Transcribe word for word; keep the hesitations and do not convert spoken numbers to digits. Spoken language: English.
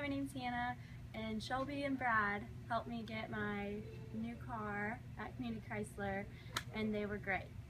my name's Hannah, and Shelby and Brad helped me get my new car at Community Chrysler, and they were great.